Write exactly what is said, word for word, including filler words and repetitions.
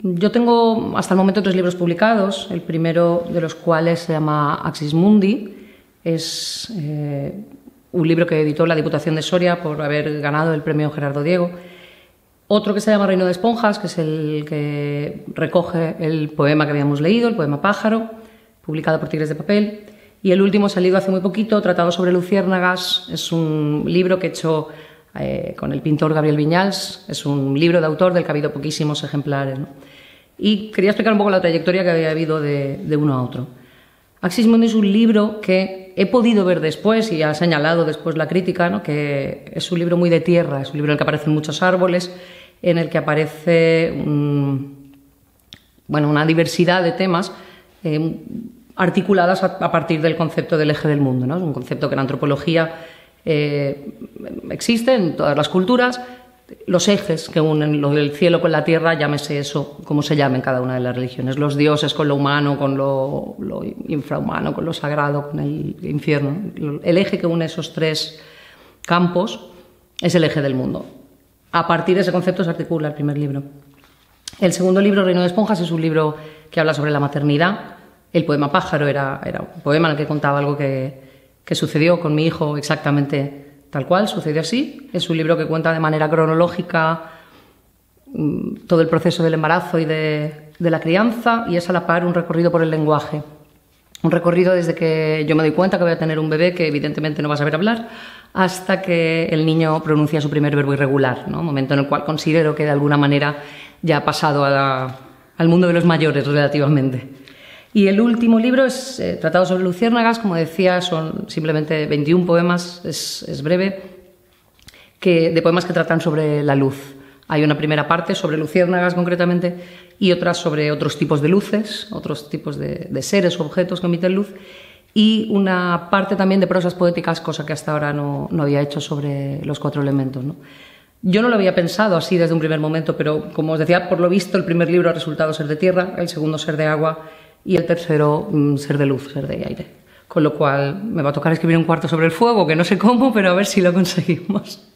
Yo tengo hasta el momento tres libros publicados, el primero de los cuales se llama Axis Mundi. Es eh, un libro que editó la Diputación de Soria por haber ganado el premio Gerardo Diego. Otro que se llama Reino de Esponjas, que es el que recoge el poema que habíamos leído, el poema Pájaro, publicado por Tigres de Papel. Y el último, salido hace muy poquito, Tratado sobre luciérnagas. Es un libro que he hecho eh, con el pintor Gabriel Viñals. Es un libro de autor del que ha habido poquísimos ejemplares, ¿no? Y quería explicar un poco la trayectoria que había habido de, de uno a otro. Axis Mundi es un libro que he podido ver después, y ha señalado después la crítica, ¿no?, que es un libro muy de tierra, es un libro en el que aparecen muchos árboles, en el que aparece un, bueno, una diversidad de temas eh, articuladas a, a partir del concepto del eje del mundo, ¿no? Es un concepto que en antropología eh, existe en todas las culturas. Los ejes que unen el cielo con la tierra, llámese eso como se llame en cada una de las religiones. Los dioses con lo humano, con lo, lo infrahumano, con lo sagrado, con el infierno. El eje que une esos tres campos es el eje del mundo. A partir de ese concepto se articula el primer libro. El segundo libro, Reino de Esponjas, es un libro que habla sobre la maternidad. El poema Pájaro era, era un poema en el que contaba algo que, que sucedió con mi hijo exactamente tal cual, sucedió así. Es un libro que cuenta de manera cronológica todo el proceso del embarazo y de, de la crianza, y es a la par un recorrido por el lenguaje. Un recorrido desde que yo me doy cuenta que voy a tener un bebé que evidentemente no va a saber hablar, hasta que el niño pronuncia su primer verbo irregular, ¿no? Momento en el cual considero que de alguna manera ya ha pasado a la, al mundo de los mayores relativamente. Y el último libro es eh, Tratado sobre luciérnagas. Como decía, son simplemente veintiún poemas, es, es breve, que, de poemas que tratan sobre la luz. Hay una primera parte sobre luciérnagas concretamente y otra sobre otros tipos de luces, otros tipos de, de seres o objetos que emiten luz, y una parte también de prosas poéticas, cosa que hasta ahora no, no había hecho, sobre los cuatro elementos, ¿no? Yo no lo había pensado así desde un primer momento, pero como os decía, por lo visto el primer libro ha resultado ser de tierra, el segundo ser de agua y el tercero ser de luz, ser de aire. Con lo cual me va a tocar escribir un cuarto sobre el fuego, que no sé cómo, pero a ver si lo conseguimos.